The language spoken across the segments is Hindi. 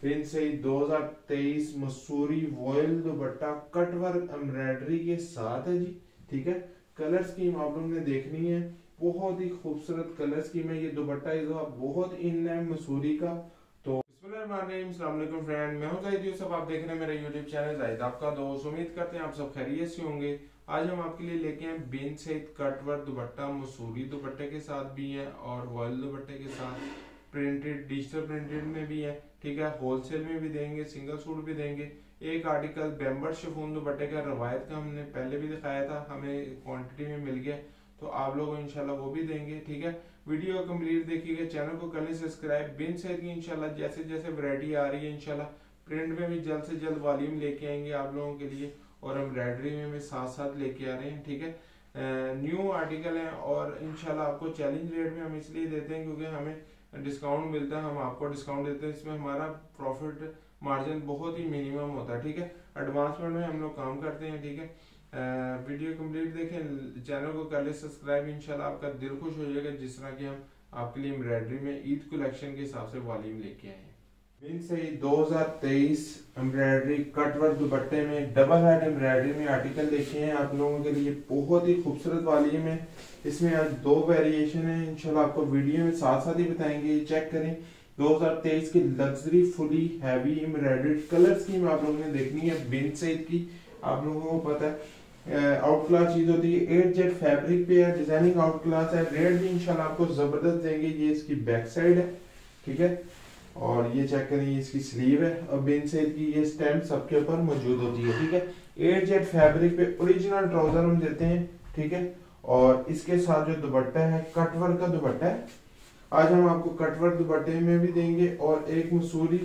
फिर से 2023 Masoori voile dupatta cutwork embroidery के साथ है जी। ठीक है, कलर स्कीम आप लोगों ने देखनी है, बहुत ही खूबसूरत कलर स्कीम है। ये दुपट्टा इस बहुत इन है मसूरी का। तो बिस्मिल्लाहिर्रहमानिर्रहीम फ्रेंड, मैं हूं जाहिद यूसुफ, आप देख रहे हैं मेरा यूट्यूब चैनल जाहिद आपका दोस्त। उम्मीद करते हैं आप सब खैरियत से होंगे। आज हम आपके लिए लेके हैं बिन सईद कटवर्क दुपट्टा, मसूरी दुपट्टे के साथ भी है और वॉयल दुपट्टे के साथ प्रिंटेड डिजिटल प्रिंटेड में भी है। ठीक है, होलसेल में भी देंगे, सिंगल सूट भी देंगे। एक आर्टिकल बेम्बर शिफॉन दुपट्टे का रवायत का हमने पहले भी दिखाया था, हमें क्वांटिटी में मिल गया, तो आप लोगों को इंशाल्लाह वो भी देंगे। ठीक है, वीडियो कंप्लीट देखिएगा, चैनल को कर लें सब्सक्राइब। बिन सईद की इंशाल्लाह जैसे जैसे वैरायटी आ रही है इंशाल्लाह प्रिंट में भी जल्द से जल्द वॉल्यूम लेके आएंगे आप लोगों के लिए, और एम्ब्रॉयडरी में भी साथ साथ लेके आ रहे हैं। ठीक है, न्यू आर्टिकल है और इंशाल्लाह आपको चैलेंज रेट में हम इसलिए देते हैं क्योंकि हमें डिस्काउंट मिलता है, हम आपको डिस्काउंट देते हैं। इसमें हमारा प्रॉफिट मार्जिन बहुत ही मिनिमम होता है। ठीक है, एडवांसमेंट में हम लोग काम करते हैं। ठीक है, वीडियो कंप्लीट देखें, चैनल को कर ले सब्सक्राइब, इंशाल्लाह आपका दिल खुश हो जाएगा जिस तरह की हम आपके लिए एम्ब्रॉयडरी में ईद कलेक्शन के हिसाब से वॉल्यूम लेके आए हैं। बिन सईद 2023 एम्ब्रॉयडरी कटवर्क दुपट्टे में डबल हेड एम्ब्रॉयडरी में आर्टिकल देखे हैं आप लोगों के लिए, बहुत ही खूबसूरत वॉल्यूम है। इसमें आज 2 वेरिएशन है, इंशाल्लाह आपको वीडियो में साथ साथ ही बताएंगे। चेक करें, 2023 की luxury fully heavy embroidery colour scheme आप लोगों ने देखनी है बिन सईद की। आप लोगों को पता है आउट क्लास चीज होती है, 8 जेट फैब्रिक पे है, डिजाइनिंग आउट क्लास है, रेट भी इंशाल्लाह आपको जबरदस्त देंगे। ये इसकी बैक साइड है। ठीक है, और ये चेक करें, ये इसकी स्लीव है और बिन सईद की ये स्टैम्प सबके ऊपर मौजूद होती है। ठीक है, 8 जेट फैब्रिक पे ओरिजिनल ट्राउजर हम देते हैं। ठीक है, और इसके साथ जो दुपट्टा है कटवर्क का दुपट्टा है। आज हम आपको कटवर्क दुपट्टे में भी देंगे और एक मसूरी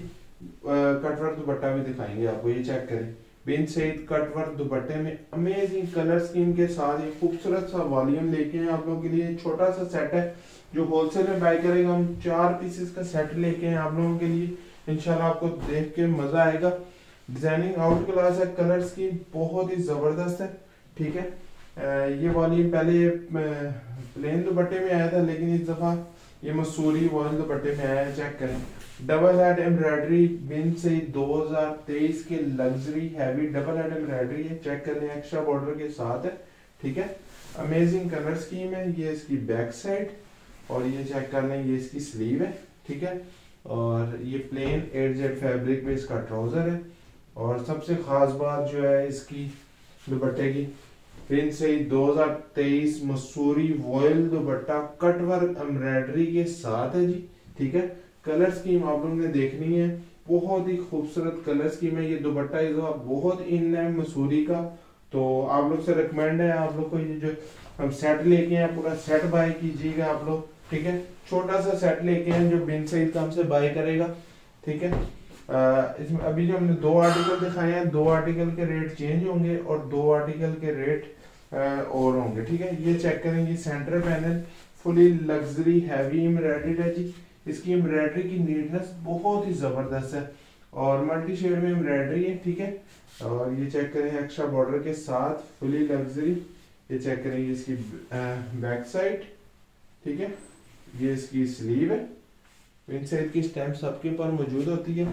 कटवर्क दुपट्टा भी दिखाएंगे आपको। ये चेक करें, बिन सईद कटवर्क दुपट्टे में अमेजिंग कलर स्कीम के साथ एक खूबसूरत सा वॉल्यूम लेके हैं आप लोगों के लिए। छोटा सा सेट है, जो होलसेल में बाय करेगा हम 4 पीसेस का सेट लेके हैं आप लोगों के लिए। इंशाल्लाह आपको देख के मजा आएगा। डिजाइनिंग आउट क्लास है, कलर स्कीम बहुत ही जबरदस्त है। ठीक है, ये वॉल्यूम पहले प्लेन दुपट्टे में आया था, लेकिन इस दफा ये मसूरी वॉयल दुपट्टे में आया है। चेक करें, double head embroidery Bin Saeed 2023 के luxury heavy double head embroidery है। चेक कर लें, एक्स्ट्रा बॉर्डर के साथ है। ठीक है, अमेजिंग कलर स्कीम है। ये इसकी बैक साइड और ये चेक कर लें, ये इसकी स्लीव है। ठीक है, और ये प्लेन 8 जेट फैब्रिक पे इसका ट्राउजर है। और सबसे खास बात जो है इसकी दुपट्टे की, Bin Saeed 2023 Masoori voile dupatta cutwork embroidery के साथ है जी। ठीक है, कलर स्कीम आप लोगों ने देखनी है, बहुत ही खूबसूरत कलर स्कीम है। ये दुपट्टा इस बहुत इन है मसूरी का, तो आप लोग से रिकमेंड है आप लोग को ये जो हम सेट लेके हैं पूरा सेट बाय कीजिएगा आप लोग। ठीक है, छोटा सा सेट लेके हैं जो बिन सईद का हमसे बाय करेगा। ठीक है, इसमें अभी जो हमने 2 आर्टिकल दिखाए हैं, 2 आर्टिकल के रेट चेंज होंगे और 2 आर्टिकल के रेट और होंगे। ठीक है, ये चेक करेंगे, centre panel fully luxury heavy embroidery है जी। इसकी एम्ब्रॉयडरी की नीटनेस बहुत ही जबरदस्त है और मल्टी शेड में एम्ब्रॉयडरी है। ठीक है, और ये चेक करें, एक्स्ट्रा बॉर्डर के साथ फुली लग्जरी। ये चेक करेंगे, इसकी बैक साइड। ठीक है, ये इसकी स्लीव है, बिन सईद की स्टैम्प सबके ऊपर मौजूद होती है।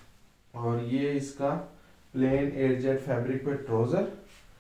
और ये इसका प्लेन 8 जेट फैब्रिक पे ट्राउजर।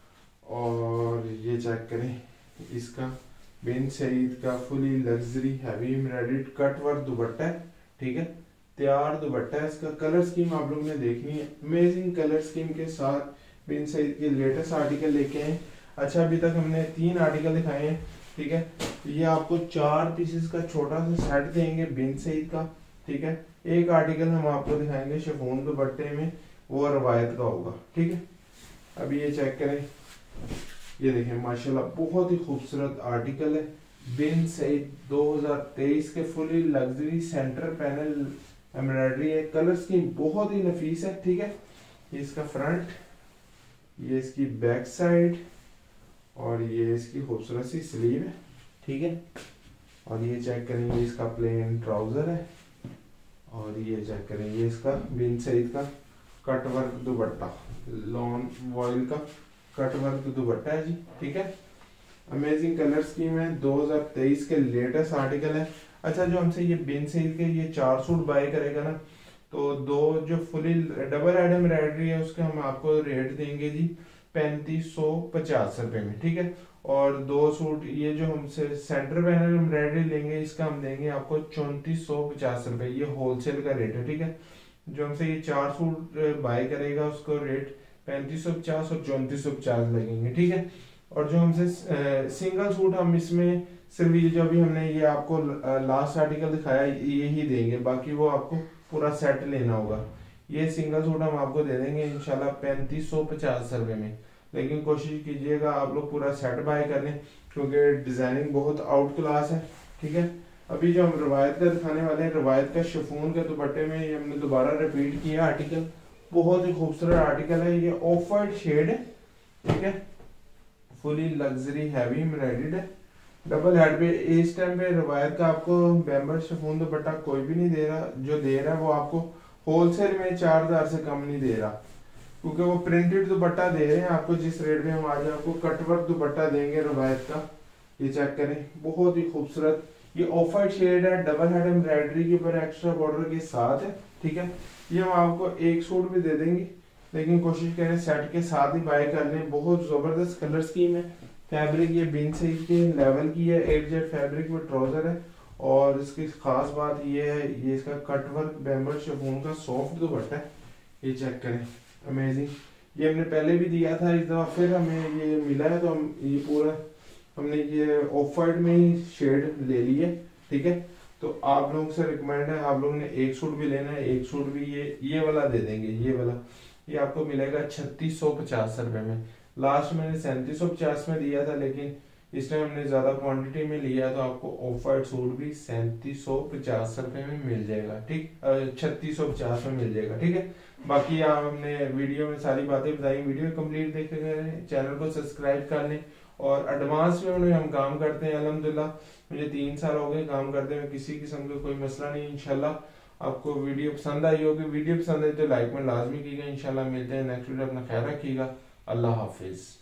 और ये चेक करें, इसका बिन सईद का fully luxury heavy embroidered cutwork dupatta है। ठीक है, तैयार दुपट्टा है। इसका कलर स्कीम आप लोगों ने देखनी है, अमेजिंग कलर स्कीम के साथ बिन सईद के लेटेस्ट आर्टिकल लेके आए। अच्छा, अभी तक हमने 3 आर्टिकल दिखाए हैं। ठीक है, ये आपको 4 पीसेस का छोटा सा सेट देंगे बिन सईद का। ठीक है, एक आर्टिकल हम आपको दिखाएंगे शिफॉन दुपट्टे में, वो रवायत का होगा। ठीक है, अभी ये चेक करें, ये देखें माशाल्लाह बहुत ही खूबसूरत आर्टिकल है। बिन सईद 2023 के fully luxury centre panel embroidery है, कलर स्कीम बहुत ही नफीस है। ठीक है, ये इसका फ्रंट, ये इसकी बैक साइड और ये इसकी खूबसूरत सी स्लीव है। ठीक है, और ये चेक करेंगे, इसका प्लेन ट्राउजर है। और ये चेक करेंगे, इसका बिन सईद का कटवर्क दुपट्टा, लॉन वॉयल का कटवर्क दुपट्टा है जी। ठीक है, अमेजिंग कलर स्कीम है, 2023 के लेटेस्ट आर्टिकल है। अच्छा, जो हमसे ये बिन सईद के ये 4 सूट बाय करेगा ना, तो दो जो फुली डबल हेड एम्ब्रॉयडरी है उसका हम आपको रेट देंगे जी 3550 रुपए में, ठीक है। और दो सूट ये जो हमसे सेंटर पैनल एम्ब्रॉयडरी लेंगे इसका हम देंगे आपको 3450 रुपए, ये होलसेल का रेट है, ठीक है। जो हमसे ये 4 सूट बाय करेगा उसको रेट 3550 और 3450 लगेंगे, ठीक है। और जो हमसे सिंगल सूट हम इसमें सिर्फ ये जो अभी हमने ये आपको लास्ट आर्टिकल दिखाया ये ही देंगे, बाकी वो आपको पूरा सेट लेना होगा। ये सिंगल सूट हम आपको दे देंगे इंशाल्लाह 3550 रुपए में, लेकिन कोशिश कीजिएगा आप लोग पूरा सेट बाय कर लें क्योंकि डिजाइनिंग बहुत आउट क्लास है, ठीक है। अभी जो हम रवायत का दिखाने वाले हैं, रवायत का शिफॉन के दुपट्टे में ये हमने दोबारा रिपीट किया आर्टिकल, बहुत ही खूबसूरत आर्टिकल है। ये ऑफ वाइट शेड है, ठीक है, फुली लग्जरी हैवी एम्ब्रॉयडर्ड है, डबल हेड पे। इस टाइम पे रवायत का आपको बैम्बर शिफॉन दुपट्टा कोई भी नहीं दे रहा, जो दे रहा है वो आपको होलसेल में 4000 से कम नहीं दे रहा, क्योंकि वो प्रिंटेड दुपट्टा दे रहे हैं आपको। जिस रेट में हम आज आपको कटवर्क दुपट्टा देंगे रवायत का, ये चेक करें, बहुत ही खूबसूरत। ये ऑफ वाइट शेड है, डबल हेड एम्ब्रॉयडरी के ऊपर एक्स्ट्रा बॉर्डर के साथ है, ठीक है। ये हम आपको एक सूट भी दे देंगे, लेकिन कोशिश करें सेट के साथ ही बाय कर लें। बहुत जबरदस्त कलर स्कीम है, फैब्रिक ये बिन से के लेवल की है, 8Z फैब्रिक में ट्राउजर है। और इसकी खास बात ये है, ये इसका कटवर्क बैम्बर शिफॉन का सॉफ्ट दुपट्टा है, ये चेक करें, अमेजिंग। ये हमने पहले भी दिया था, इस दफा फिर हमें ये मिला है, तो हम ये पूरा हमने ये ऑफ वाइट में ही शेड ले ली है, ठीक है। तो आप लोगों से रिकमेंड है, आप लोगों ने एक सूट भी लेना है, एक सूट भी ये वाला दे देंगे, ये वाला, ये आपको मिलेगा 3650 रुपए में। लास्ट मैंने 3750 में दिया था, लेकिन इस टाइम हमने ज्यादा क्वांटिटी में लिया, तो आपको ऑफ वाइट सूट भी 3750 रुपए में मिल जाएगा, ठीक, 3650 में मिल जाएगा, ठीक है। बाकी आप हमने वीडियो में सारी बातें बताई, वीडियो कंप्लीट देख कर चैनल को सब्सक्राइब कर लें। और एडवांस में हम काम करते हैं अल्हम्दुलिल्लाह, मुझे 3 साल हो गए काम करते हुए, किसी किस्म का कोई मसला नहीं। इंशाल्लाह आपको वीडियो पसंद आई होगी, वीडियो पसंद आई तो लाइक में लाजमी कीजिएगा। इंशाल्लाह मिलते हैं नेक्स्ट वीडियो, अपना ख्याल रखिएगा, अल्लाह हाफिज।